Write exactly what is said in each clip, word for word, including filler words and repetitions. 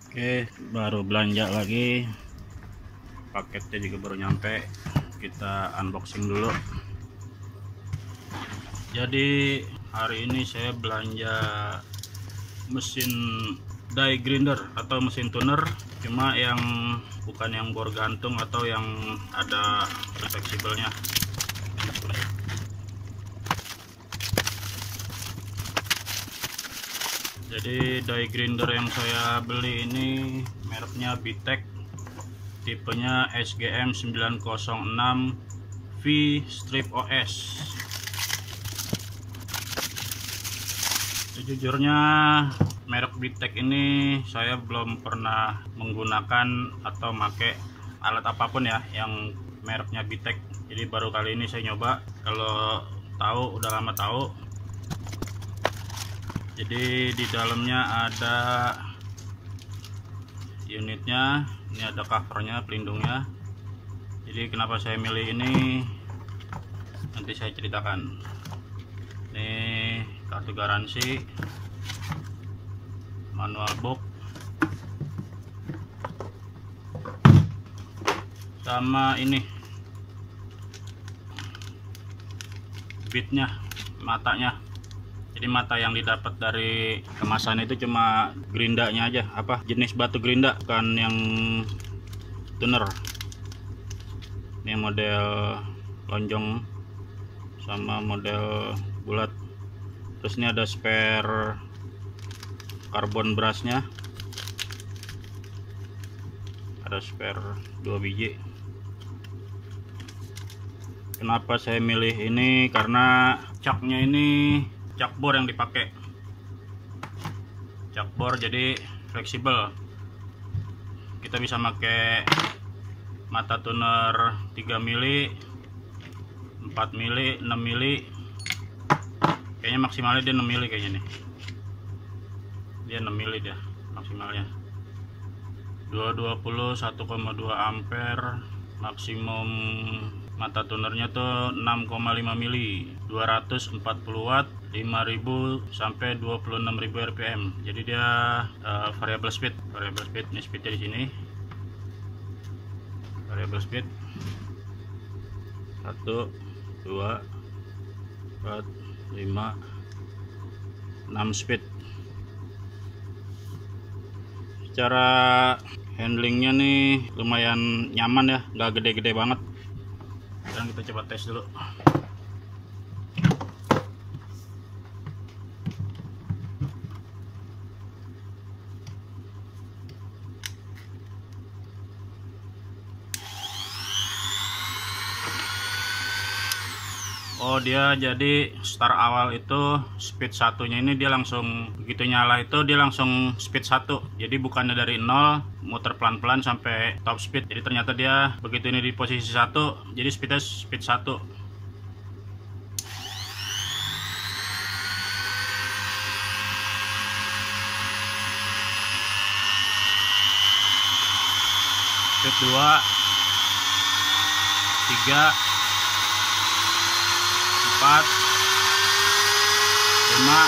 Oke, baru belanja lagi, paketnya juga baru nyampe, kita unboxing dulu. Jadi hari ini saya belanja mesin die grinder atau mesin tuner, cuma yang bukan yang bor gantung atau yang ada fleksibelnya. Jadi die grinder yang saya beli ini mereknya Bitek, tipenya S G M sembilan nol enam V Strip O S. Sejujurnya merek Bitek ini saya belum pernah menggunakan atau make alat apapun ya yang mereknya Bitek. Jadi baru kali ini saya nyoba. Kalau tahu udah lama tahu. Jadi di dalamnya ada unitnya, ini ada covernya, pelindungnya. Jadi kenapa saya milih ini nanti saya ceritakan. Ini kartu garansi, manual book, sama ini bitnya, matanya. Jadi mata yang didapat dari kemasan itu cuma gerindanya aja, apa jenis batu gerinda, bukan yang tuner. Ini model lonjong sama model bulat. Terus ini ada spare karbon brushnya, ada spare dua biji. Kenapa saya milih ini? Karena caknya ini cak bor yang dipakai, cak bor jadi fleksibel. Kita bisa pakai mata tuner tiga mili, empat mili, enam mili. Kayaknya maksimalnya dia enam mili kayaknya nih. Dia enam mili dia maksimalnya. dua ratus dua puluh satu koma dua ampere, maksimum mata tunernya tuh enam koma lima mili, dua ratus empat puluh watt, lima ribu sampai dua puluh enam ribu R P M. Jadi dia uh, variable speed, variable speed. Ini speednya di sini. Variable speed satu, dua, empat, lima, enam speed. Secara handlingnya nih lumayan nyaman ya, nggak gede-gede banget. Sekarang kita coba tes dulu. Oh, dia jadi start awal itu speed satunya ini dia langsung begitu nyala itu dia langsung speed satu. Jadi bukannya dari nol muter pelan-pelan sampai top speed. Jadi ternyata dia begitu ini di posisi satu jadi speednya speed satu. Speed dua, tiga, empat, lima,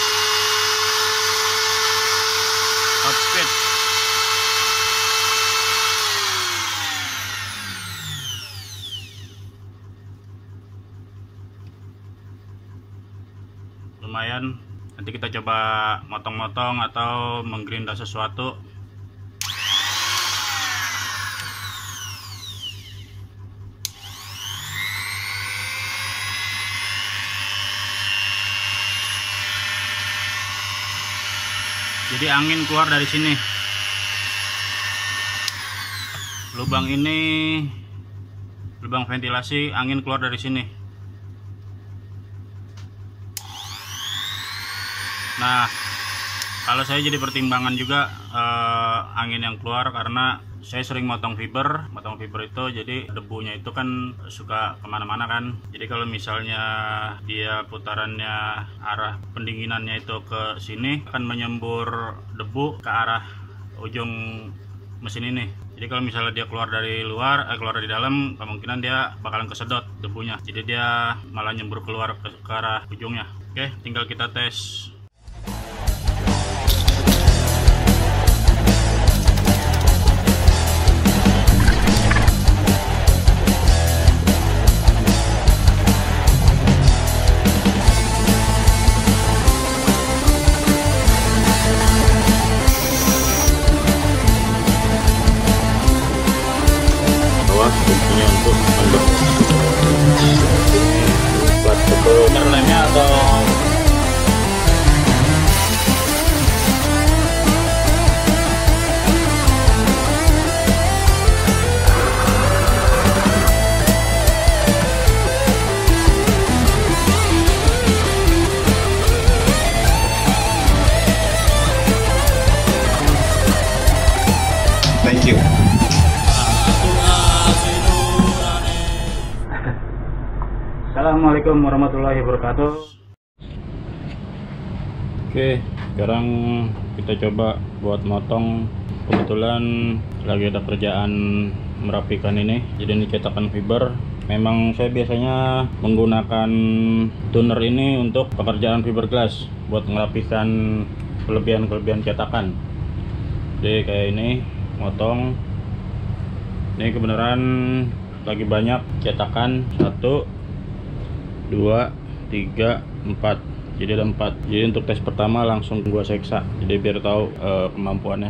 top speed. Lumayan. Nanti kita coba motong-motong atau menggerinda sesuatu. Jadi angin keluar dari sini. Lubang ini lubang ventilasi, angin keluar dari sini. Nah, kalau saya jadi pertimbangan juga eh, angin yang keluar karena saya sering motong fiber, motong fiber itu jadi debunya itu kan suka kemana-mana kan. Jadi kalau misalnya dia putarannya arah pendinginannya itu ke sini akan menyembur debu ke arah ujung mesin ini. Jadi kalau misalnya dia keluar dari luar, eh, keluar dari dalam, kemungkinan dia bakalan kesedot debunya. Jadi dia malah nyembur keluar ke, ke arah ujungnya. Oke, tinggal kita tes. Thank you. Assalamualaikum warahmatullahi wabarakatuh. Oke, sekarang kita coba buat motong. Kebetulan lagi ada kerjaan merapikan ini, jadi ini cetakan fiber. Memang saya biasanya menggunakan tuner ini untuk pekerjaan fiberglass buat merapikan kelebihan-kelebihan cetakan. Jadi kayak ini motong. Ini kebenaran lagi banyak cetakan, satu dua tiga empat, jadi ada empat. Jadi untuk tes pertama langsung gua seksa, jadi biar tahu uh, kemampuannya.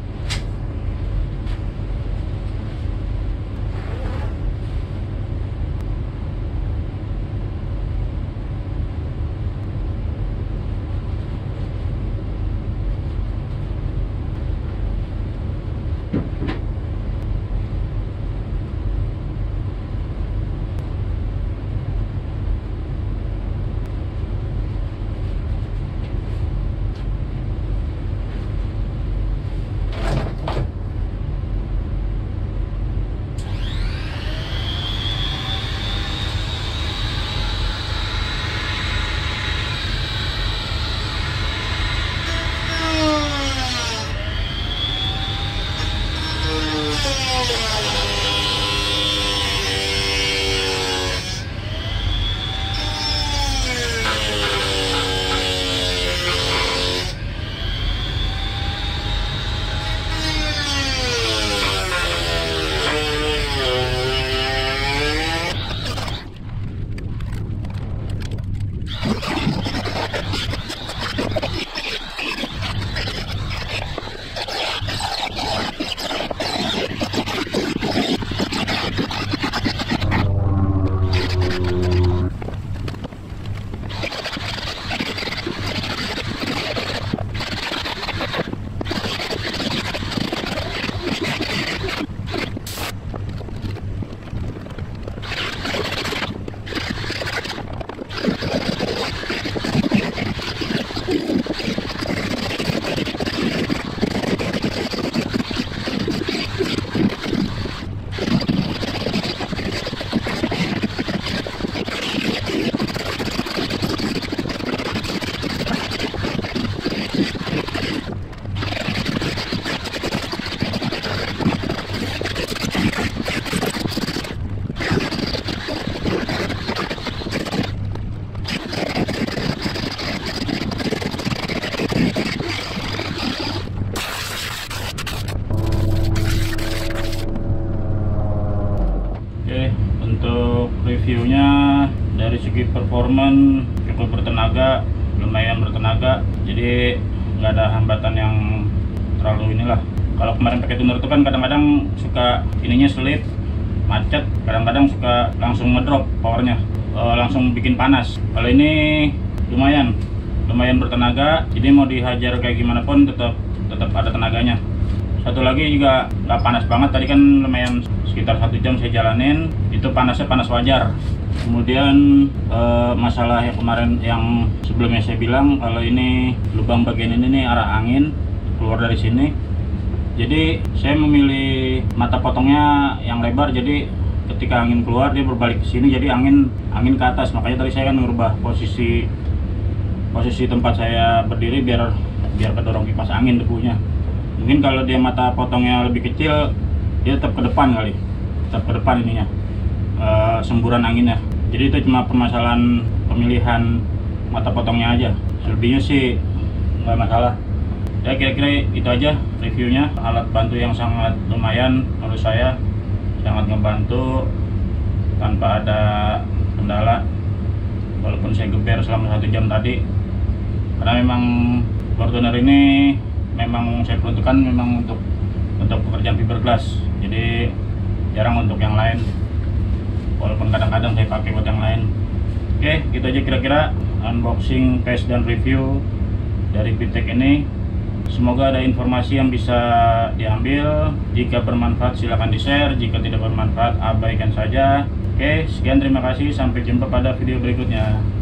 Reviewnya dari segi performan cukup bertenaga, lumayan bertenaga, jadi nggak ada hambatan yang terlalu inilah. Kalau kemarin pakai tuner itu kan kadang-kadang suka ininya selip, macet, kadang-kadang suka langsung ngedrop powernya, e, langsung bikin panas. Kalau ini lumayan lumayan bertenaga, jadi mau dihajar kayak gimana pun tetap tetap ada tenaganya. Satu lagi juga nggak panas banget, tadi kan lumayan sekitar satu jam saya jalanin, itu panasnya panas wajar. Kemudian e, masalah yang kemarin yang sebelumnya saya bilang, kalau ini lubang bagian ini nih arah angin keluar dari sini, jadi saya memilih mata potongnya yang lebar, jadi ketika angin keluar dia berbalik ke sini, jadi angin angin ke atas. Makanya tadi saya kan merubah posisi posisi tempat saya berdiri biar biar kedorong kipas angin debunya. Mungkin kalau dia mata potongnya lebih kecil, dia tetap ke depan kali, tetap ke depan ininya, e, semburan anginnya. Jadi itu cuma permasalahan pemilihan mata potongnya aja. Selebihnya sih nggak masalah. Ya kira-kira itu aja reviewnya. Alat bantu yang sangat lumayan menurut saya, sangat ngebantu tanpa ada kendala. Walaupun saya geber selama satu jam tadi, karena memang Fortuner ini memang saya peruntukkan memang untuk untuk pekerjaan fiberglass, jadi jarang untuk yang lain, walaupun kadang-kadang saya pakai buat yang lain. Oke, gitu aja kira-kira unboxing, test, dan review dari Pitek ini. Semoga ada informasi yang bisa diambil. Jika bermanfaat silahkan di share, jika tidak bermanfaat abaikan saja. Oke, sekian, terima kasih, sampai jumpa pada video berikutnya.